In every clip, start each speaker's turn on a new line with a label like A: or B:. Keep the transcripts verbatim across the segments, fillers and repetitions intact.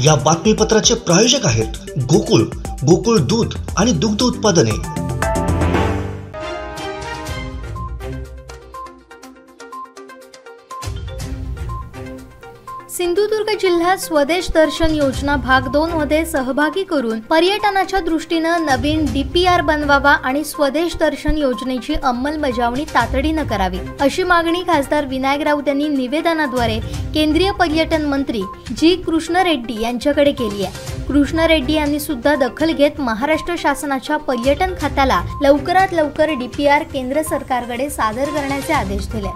A: या बातमीपत्राचे प्रायोजक आहेत गोकुळ गोकुळ दूध आणि दुग्ध उत्पादने।
B: सिंधुदुर्ग जिल्हा स्वदेश दर्शन योजना भाग दोन मध्ये सहभागी करून पर्यटनाच्या दृष्टीने नवीन डीपीआर बनवावा आणि स्वदेश दर्शन योजनेची अंमलबजावणी तातडीने करावी अशी मागणी खासदार विनायक राऊत यांनी निवेदनाद्वारे केंद्रीय पर्यटन मंत्री जी कृष्ण रेड्डी यांच्याकडे केली आहे। कृष्ण रेड्डी यांनी सुद्धा दखल घेत महाराष्ट्र शासनाच्या पर्यटन खात्याला लवकरात लवकर डीपीआर केंद्र सरकारकडे सादर करण्याचे आदेश दिले।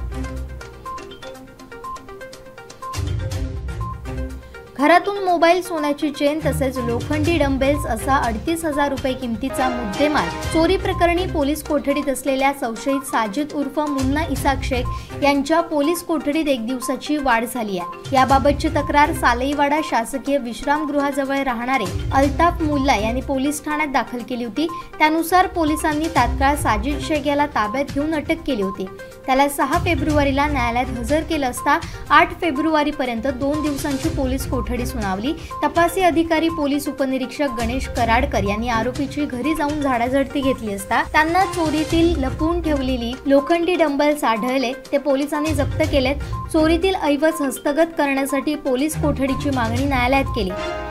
B: घरातून मोबाईल, सोन्याची चेन तसेच लोखंडी डंबेल्स असा अडतीस हजार रुपये किमतीचा मुद्देमाल चोरी प्रकरणी पोलीस कोठडीत असलेल्या संशयित साजिद उर्फ मुन्ना इसाक शेख यांच्या पोलीस कोठडीत एक दिवसाची वाढ झाली आहे। याबाबतची तक्रार सालईवाडा शासकीय विश्रामगृहाजवळ राहणारे अल्ताफ मुल्ला यांनी पोलीस ठाण्यात दाखल केली होती। त्यानुसार पोलिसांनी तात्काळ साजिद शेख याला ताब्यात घेऊन अटक केली होती। त्याला सहा फेब्रुवारीला न्यायालयात हजर केले असता आठ फेब्रुवारी पर्यंत दोन दिवसांची पोलीस कोठडी सुनावली। तपासी अधिकारी पोलीस उपनिरीक्षक गणेश कराडकर यांनी आरोपीची घरी जाऊन झाडाझडती घेतली असता त्यांना चोरीतील लपवून ठेवलेली लोखंडी डंबेल्स आढळले, ते पोलिसांनी जप्त केलेत। चोरीतील ऐवज हस्तगत करण्यासाठी पोलीस कोठडीची मागणी न्यायालयात केली।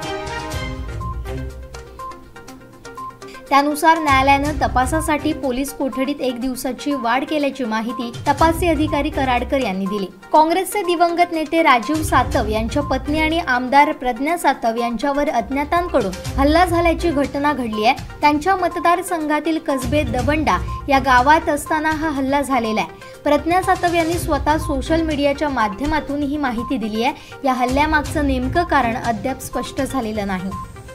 B: त्यानुसार न्यायालयाने तपासासाठी पोलीस कोठडीत एक दिवसाची वाढ केल्याची माहिती तपासी अधिकारी कराडकर यांनी दिली। काँग्रेसचे दिवंगत नेते राजीव सातव यांच्या पत्नी आणि आमदार प्रज्ञा सातव यांच्यावर अज्ञातांकडून हल्ला झाल्याची घटना घडली आहे। त्यांच्या मतदारसंघातील कसबे दवंडा या गावात असताना हा हल्ला झालेला आहे। प्रज्ञा सातव यांनी स्वतः सोशल मीडियाच्या माध्यमातून ही माहिती दिली आहे। या हल्ल्यामागचं नेमकं कारण अद्याप स्पष्ट झालेलं नाही।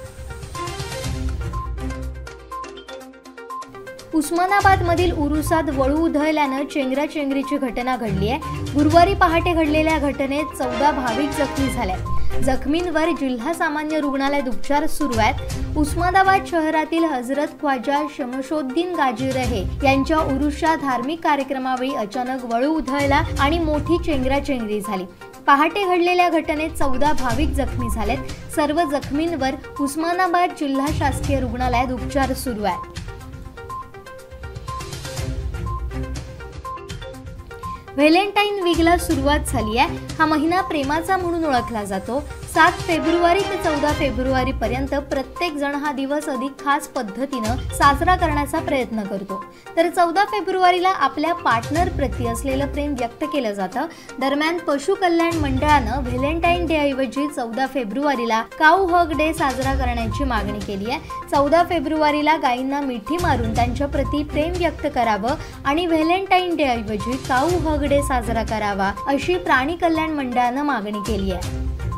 B: उस्मानाबाद मधील उरुसात वळू उधळल्यानं चेंगराचेंगरीची घटना घडली आहे। गुरुवारी पहाटे घडलेल्या घटनेत चौदा भाविक जखमी झाले। जखमींवर जिल्हा सामान्य रुग्णालयात उपचार सुरू आहेत। उस्मानाबाद शहरातील हजरत ख्वाजा शमशोद्दीन गाजी रहे यांच्या उरुसच्या धार्मिक कार्यक्रमावेळी अचानक वळू उधळला आणि मोठी चेंगराचेंगरी झाली। पहाटे घडलेल्या घटनेत चौदा भाविक जखमी झालेत। सर्व जखमींवर उस्मानाबाद जिल्हा शासकीय रुग्णालयात उपचार सुरू आहेत। व्हॅलेंटाईन वीकला सुरुवात झाली आहे। हा महिना प्रेमाचा म्हणून ओळखला जातो। सात फेब्रुवारी ते चौदा फेब्रुवारी पर्यंत प्रत्येक जण हा दिवस अधिक खास पद्धतीने साजरा करण्याचा प्रयत्न करतो। तर चौदा फेब्रुवारीला आपल्या पार्टनर प्रती असलेलं प्रेम व्यक्त केलं जातं। दरम्यान पशु कल्याण मंडळानं व्हॅलेंटाईन डे ऐवजी चौदा फेब्रुवारीला काऊ हग डे साजरा करण्याची मागणी केली आहे। चौदा फेब्रुवारीला गायींना मिठी मारून त्यांच्या प्रती प्रेम व्यक्त करावं आणि व्हॅलेंटाईन डे ऐवजी काऊ हग डे साजरा करावा अशी प्राणी कल्याण मंडळानं मागणी केली आहे।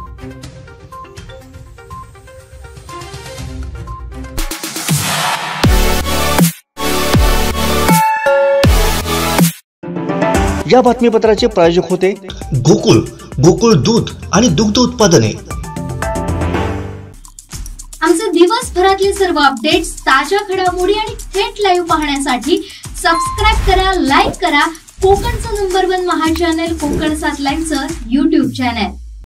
A: या बातमीपत्राचे प्रायोजक होते गोकुळ गोकुळ दूध आणि दुग्ध उत्पादने।
B: आमचे दिवसभरातले सर्व अपडेट्स, ताज्या घडामोडी आणि थेट लाईव्ह पाहण्यासाठी सबस्क्राइब करा, लाईक करा कोकणचं नंबर वन महा चॅनल कोकण सात लाईनचं यूट्यूब चॅनल।